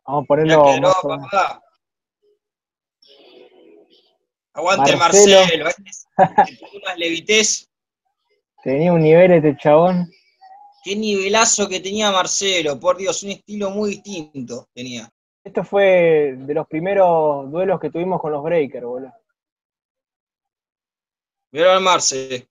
Vamos a Mirá que ponerlo más droga, o menos. papá. Aguante el Marcelo, Marcelo, que tuvo unas levités. tenía un nivel este chabón. Qué nivelazo que tenía Marcelo, por Dios, un estilo muy distinto tenía. Esto fue de los primeros duelos que tuvimos con los Breakers, boludo. Mirá al Marce.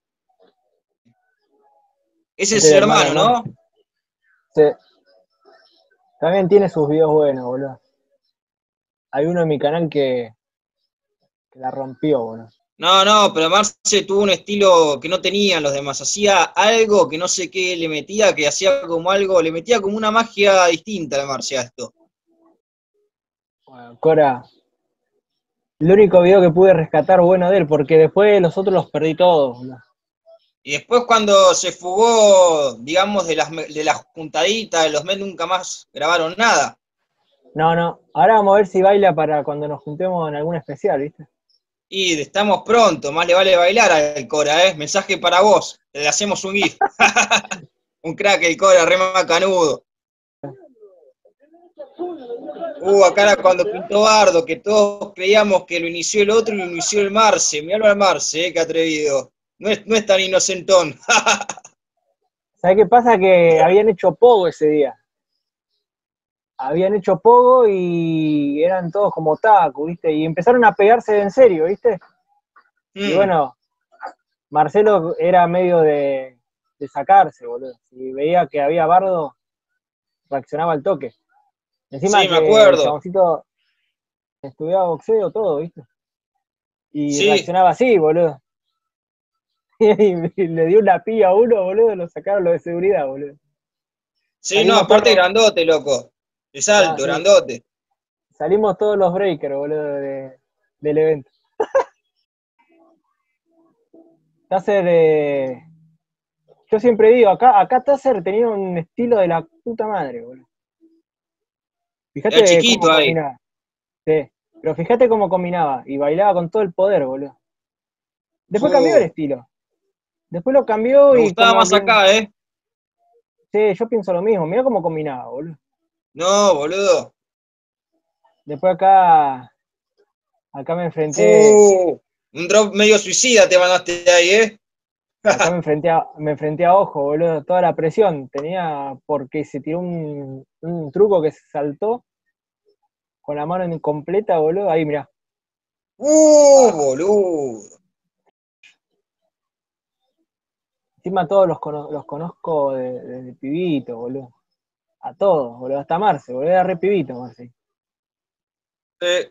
Ese Este es es el el hermano hermano, del Marce. ¿no? Sí. También tiene sus videos buenos, boludo. Hay uno en mi canal que la rompió, boludo. No, no, pero Marce tuvo un estilo que no tenían los demás. Hacía algo que no sé qué le metía, que hacía como algo, le metía como una magia distinta al Marce a esto. Bueno, Cora, el único video que pude rescatar bueno de él, porque después los otros los perdí todos, boludo. Y después cuando se fugó, digamos, de las juntaditas, de los men nunca más grabaron nada. No, no. Ahora vamos a ver si baila para cuando nos juntemos en algún especial, ¿viste? Y estamos pronto, más le vale bailar al Cora, ¿eh? Mensaje para vos, le hacemos un GIF. Un crack el Cora, re macanudo. Acá era cuando pintó Bardo, que todos creíamos que lo inició el otro y lo inició el Marce. Miralo al Marce, qué atrevido. No es tan inocentón. ¿Sabés qué pasa? Que habían hecho pogo ese día. Habían hecho pogo y eran todos como taku, ¿viste? Y empezaron a pegarse en serio, ¿viste? Y Mm, bueno, Marcelo era medio de sacarse, boludo. Si veía que había bardo, reaccionaba al toque. Encima sí, me que el acuerdo. chaboncito estudiaba boxeo, todo, ¿viste? Y Sí, reaccionaba así, boludo. Y le dio una pilla a uno, boludo, lo sacaron los de seguridad, boludo. sí, no, Salimos aparte todos, grandote, loco. Es ya, alto, sí, grandote. salimos todos los breakers, boludo, del evento. Tasser, yo siempre digo, acá Tasser tenía un estilo de la puta madre, boludo. Era Fíjate cómo chiquito ahí. combinaba. Sí, pero fíjate cómo combinaba y bailaba con todo el poder, boludo. Después cambió el Uh, estilo. Después lo cambió Me y gustaba como más que. acá, ¿eh? Sí, yo pienso lo mismo. Mirá cómo combinaba, boludo. No, boludo. Después acá me enfrenté. Un drop medio suicida te mandaste ahí, ¿eh? Acá me enfrenté a Ojo, boludo. Toda la presión tenía porque se tiró un truco que se saltó con la mano incompleta, boludo. Ahí, mirá. Ah, Boludo. encima todos los conozco desde pibito, boludo. A todos, boludo. Hasta Marce, boludo. Era re pibito, Marce. Eh,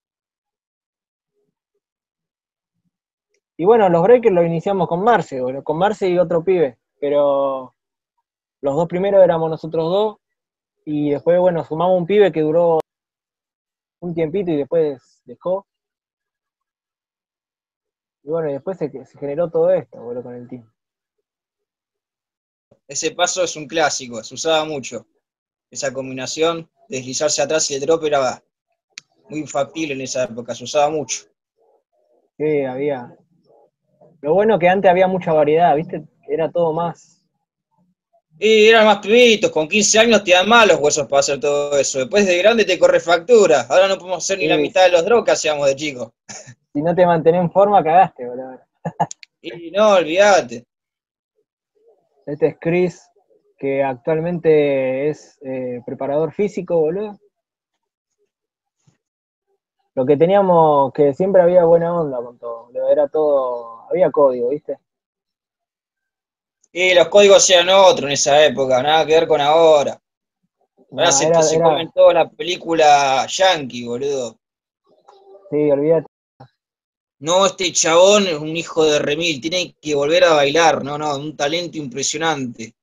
Y bueno, los breakers los iniciamos con Marce, boludo. Con Marce y otro pibe. Pero los dos primeros éramos nosotros dos. Y después, bueno, sumamos un pibe que duró un tiempito y después dejó. Y bueno, y después se generó todo esto, boludo, con el team. Ese paso es un clásico, se usaba mucho. Esa combinación, deslizarse atrás y el drop era muy factible en esa época, se usaba mucho. Sí, había. Lo bueno que antes había mucha variedad, ¿viste? Era todo más. Y eran más pibitos, con 15 años te dan más los huesos para hacer todo eso. Después de grande te corre factura. Ahora no podemos hacer ni la Sí, mitad de los drops que hacíamos de chicos. si no te mantenés en forma, cagaste, boludo. Y no, olvídate. Este es Chris, que actualmente es preparador físico, boludo. Lo que teníamos, que siempre había buena onda con todo, boludo. Era todo, había código, ¿viste? Y los códigos eran otros en esa época, nada que ver con ahora. Ahora No, se comen toda la película yankee, boludo. sí, olvídate. No, este chabón es un hijo de remil, tiene que volver a bailar, no, no, un talento impresionante.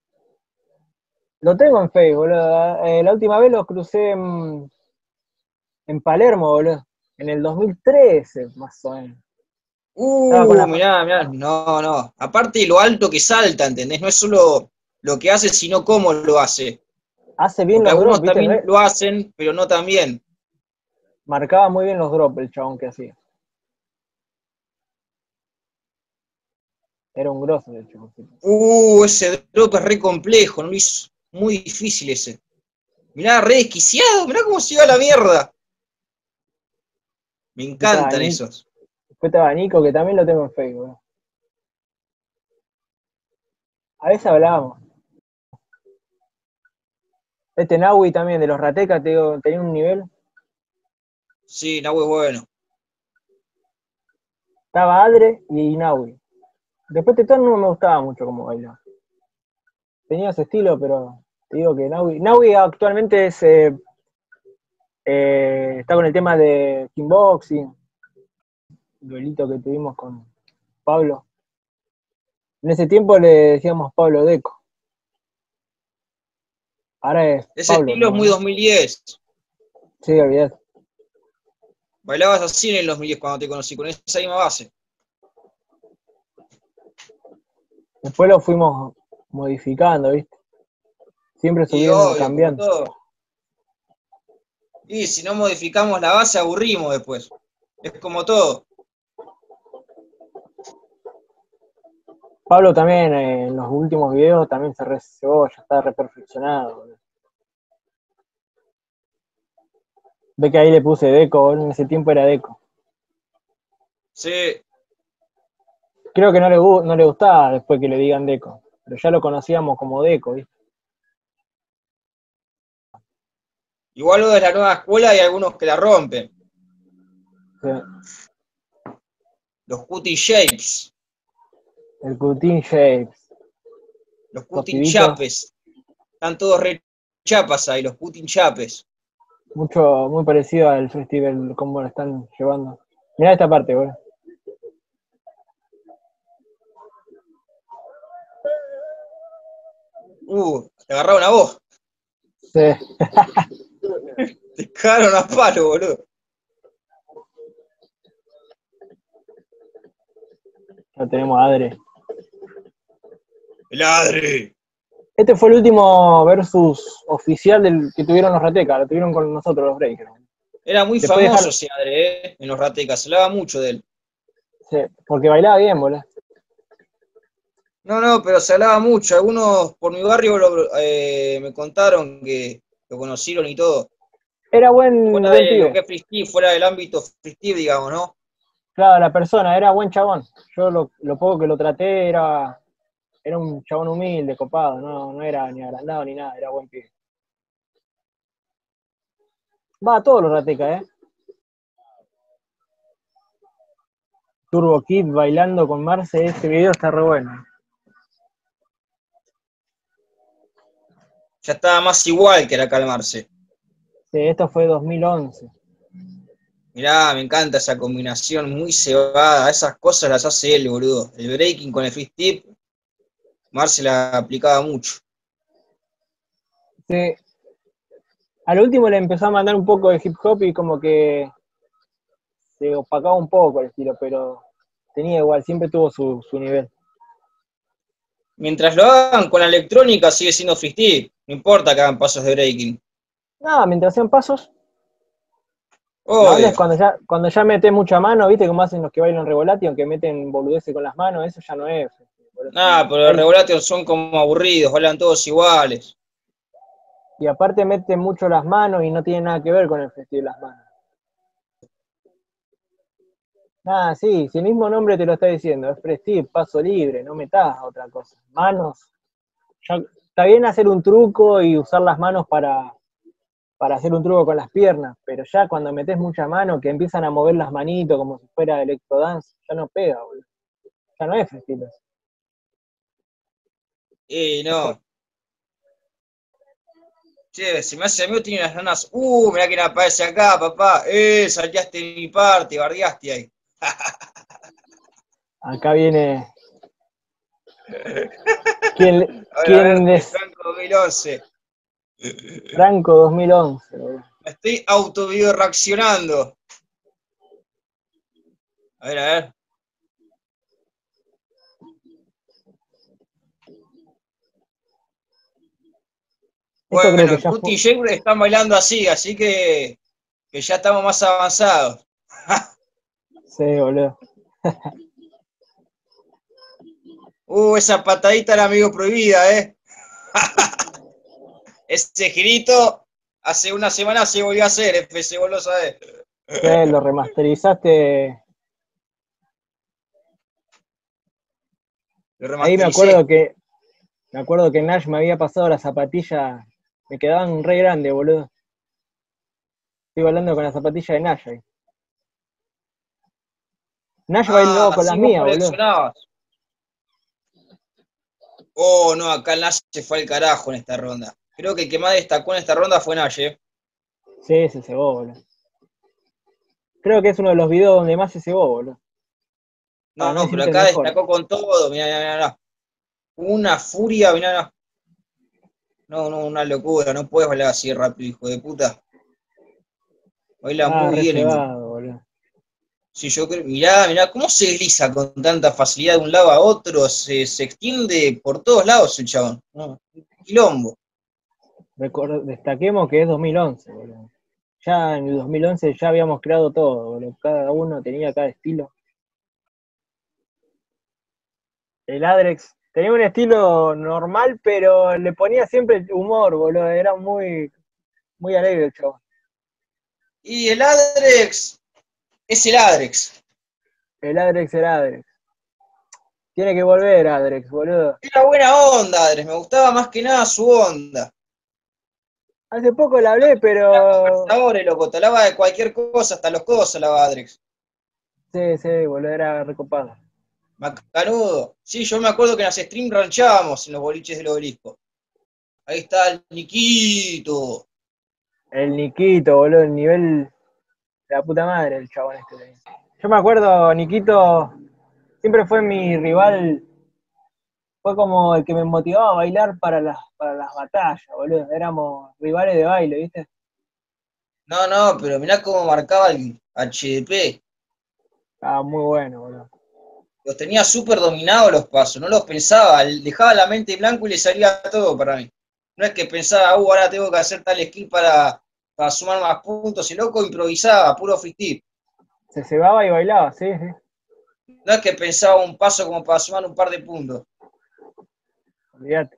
Lo tengo en Facebook, boludo. La última vez lo crucé en Palermo, boludo. En el 2013, más o menos. Estaba con Mirá, mirá, no, no. Aparte lo alto que salta, ¿entendés? No es solo lo que hace, sino cómo lo hace. hace bien Porque los drops, algunos ¿viste? también lo hacen, pero no tan bien. Marcaba muy bien los drops el chabón que hacía. Era un grosso, de hecho. Ese drop es re complejo, no lo hizo muy difícil ese. Mirá, re desquiciado, mirá cómo se iba a la mierda. Me Después estaba encantan esos. Nico, que también lo tengo en Facebook. A veces hablábamos. Este Naui también, de los Ratecas, te digo, tenía un nivel. Sí, Nahue es bueno. Estaba Adre y Naui. Después Tetón no me gustaba mucho como bailaba. Tenía su estilo, pero te digo que Naui actualmente está con el tema de kickboxing, el duelito que tuvimos con Pablo. En ese tiempo le decíamos Pablo Deco. Ahora es Ese Pablo, estilo es ¿no? muy 2010. Sí, olvidate. Bailabas así en el 2010 cuando te conocí, con esa misma base. Después lo fuimos modificando, ¿viste? Siempre Y subiendo, obvio, como cambiando. todo. Y si no modificamos la base, aburrimos después. Es como todo. Pablo también en los últimos videos también se reservó, ya está reperfeccionado. Ve que ahí le puse Deco, en ese tiempo era Deco. Sí. Creo que no le gustaba después que le digan Deco, pero ya lo conocíamos como Deco, ¿viste? Igual lo de la nueva escuela hay algunos que la rompen. Sí. Los Cutie Shapes. El Cutin Shapes, Los los Cutin pibitos, Chapes. Están todos re chapas ahí, los Cutin Chapes. muy parecido al festival, cómo lo están llevando. Mirá esta parte, boludo. Te agarraron a vos. Sí, Te cagaron a palo, boludo. ya tenemos a Adre. El Adri. Este fue el último versus oficial que tuvieron los Ratecas, lo tuvieron con nosotros los Breakers. Era muy Después famoso dejar, ese Adri, en los Ratecas. Se hablaba mucho de él. sí, porque bailaba bien, boludo. No, no, pero se hablaba mucho. Algunos por mi barrio me contaron que lo conocieron y todo. Era buen De lo pibe. que es freestyle, fuera del ámbito freestyle, digamos, ¿no? Claro, la persona, era buen chabón. Yo lo poco que lo traté era un chabón humilde, copado, no era ni agrandado ni nada, era buen pibe. Va a todos los Ratecas, Turbo Kid bailando con Marce, este video está re bueno. Ya estaba más igual que era calmarse. Sí, esto fue 2011. Mirá, me encanta esa combinación muy cebada. Esas cosas las hace él, boludo. El breaking con el freestyle, Marce la aplicaba mucho. Sí. Al último le empezó a mandar un poco de hip hop y como que se opacaba un poco el estilo, pero tenía igual, siempre tuvo su nivel. Mientras lo hagan con la electrónica, sigue siendo freestyle. No importa que hagan pasos de breaking. Nada, mientras hacían pasos, la onda es Obvio. cuando ya metes mucha mano, viste cómo hacen los que bailan revolati, aunque meten boludeces con las manos, eso ya no es. Nada, pero los Ahí, Revolution son como aburridos, bailan todos iguales. y aparte meten mucho las manos y no tiene nada que ver con el festival de las manos. Nada, sí, si el mismo nombre te lo está diciendo, es prestige, paso libre, no metas otra cosa. Manos, ya, está bien hacer un truco y usar las manos para hacer un truco con las piernas, pero ya cuando metes mucha mano, que empiezan a mover las manitos como si fuera electrodance, ya no pega, boludo. Ya no es freestyle. Y Es no. Che, se me hace amigo, tiene unas ganas. Mirá quién aparece acá, papá. Salteaste de mi parte, bardeaste ahí. acá viene. ¿Quién, A ver, a quién ver, el es Franco 2011. Franco 2011? Boludo. Me estoy autovideo reaccionando. A ver, a ver. Esto creo Bueno, que el ya Cutie fue. y Jake están bailando así que ya estamos más avanzados. Sí, boludo. Esa patadita era amigo prohibida, ¿eh? Ese girito. Hace una semana se volvió a hacer, FC, vos lo sabés. Lo remasterizaste. Lo Ahí remastericé. me acuerdo que Nash me había pasado las zapatillas, me quedaban re grandes, boludo. Estoy bailando con las zapatillas de Nash ahí. Nash bailó Ah, con las sí, vos mías, boludo. coleccionabas. Oh, no, acá Nash se fue al carajo en esta ronda. Creo que el que más destacó en esta ronda fue Nash, ¿eh? Sí, se cebó, boludo. Creo que es uno de los videos donde más se cebó, boludo. Para No, no pero decirte el acá mejor. destacó con todo, mirá, mirá, mirá. Una furia, mirá, mirá. No, no, una locura, no puedes bailar así rápido, hijo de puta. Baila Ah, muy re bien el loco. cebado, boludo. Sí, yo creo, mirá, mirá, cómo se desliza con tanta facilidad de un lado a otro, se extiende por todos lados el chabón. No, un quilombo. Destaquemos que es 2011, boludo. Ya en el 2011 ya habíamos creado todo, boludo. Cada uno tenía cada estilo. El Adrex tenía un estilo normal, pero le ponía siempre humor, boludo. Era muy alegre el chavo. Y el Adrex es el Adrex. El Adrex. Tiene que volver Adrex, boludo. Era buena onda, Adrex, me gustaba más que nada su onda. Hace poco le hablé, Era pero. conversador, loco, te hablaba de cualquier cosa, hasta los cosos hablaba Adrex. Sí, sí, boludo, era recopado. Macanudo. Sí, yo me acuerdo que en las streams ranchábamos en los boliches del obelisco. Ahí está el Niquito. El Niquito, boludo, el nivel de la puta madre, el chabón este. Yo me acuerdo, Niquito siempre fue mi rival, fue como el que me motivaba a bailar para las batallas, boludo. Éramos rivales de baile, ¿viste? No, no, pero mirá cómo marcaba el HDP. Estaba muy bueno, boludo. Los tenía súper dominados los pasos, no los pensaba, dejaba la mente en blanco y le salía todo para mí. No es que pensaba, ahora tengo que hacer tal skill para sumar más puntos, y loco improvisaba, puro freestyle. Se cebaba y bailaba, sí, sí. No es que pensaba un paso como para sumar un par de puntos. Olvídate.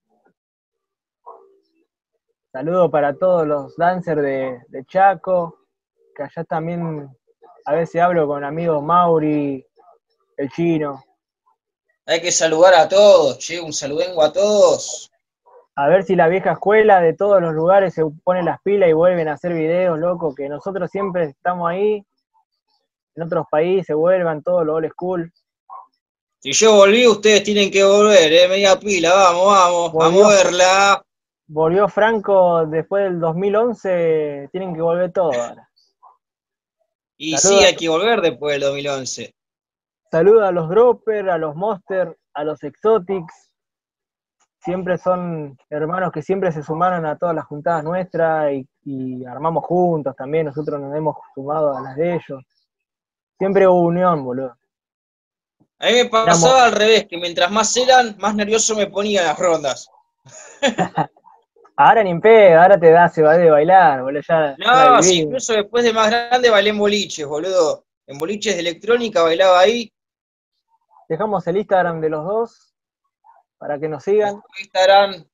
Saludo para todos los dancers de Chaco, que allá también a veces hablo con amigos Mauri, el chino. Hay que saludar a todos, che, un saludengo a todos. A ver si la vieja escuela de todos los lugares se pone las pilas y vuelven a hacer videos, loco, que nosotros siempre estamos ahí, en otros países vuelvan todos los old school. Si yo volví, ustedes tienen que volver, media pila, vamos, vamos, a Volvió, moverla. volvió Franco después del 2011, tienen que volver todos ahora. Y sí, Saludos hay que volver después del 2011. saluda a los Dropper, a los Monster, a los Exotics. Siempre son hermanos que siempre se sumaron a todas las juntadas nuestras y armamos juntos también. Nosotros nos hemos sumado a las de ellos. Siempre hubo unión, boludo. A mí me Éramos, pasaba al revés, que mientras más eran, más nervioso me ponía en las rondas. ahora ni en pedo, ahora te da se va de bailar, boludo. Ya la No, sí, viví. incluso después de más grande bailé en boliches, boludo. En boliches de electrónica bailaba ahí. Dejamos el Instagram de los dos para que nos sigan. Después Instagram,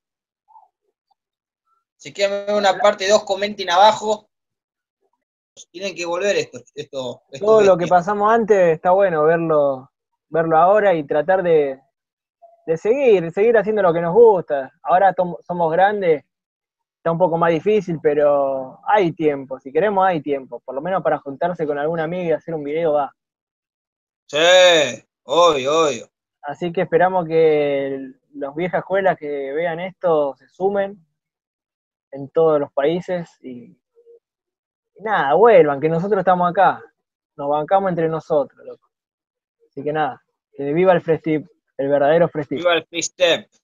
si quieren ver una parte 2 comenten abajo. Tienen que volver estos Todo lo que bestias. pasamos antes está bueno verlo ahora y tratar de seguir haciendo lo que nos gusta. Ahora somos grandes, está un poco más difícil, pero hay tiempo. Si queremos, hay tiempo. Por lo menos para juntarse con alguna amiga y hacer un video va. Sí, obvio, obvio. Así que esperamos que las viejas escuelas que vean esto se sumen en todos los países y nada, vuelvan, que nosotros estamos acá. Nos bancamos entre nosotros, loco. Así que nada, que viva el Freestyle, el verdadero Freestyle. Viva el freestyle.